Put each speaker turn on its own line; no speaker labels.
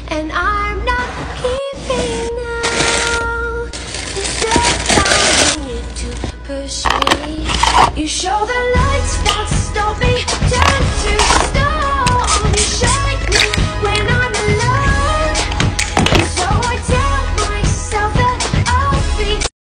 and I'm not giving now. Instead, I need to push me. You show the lights that's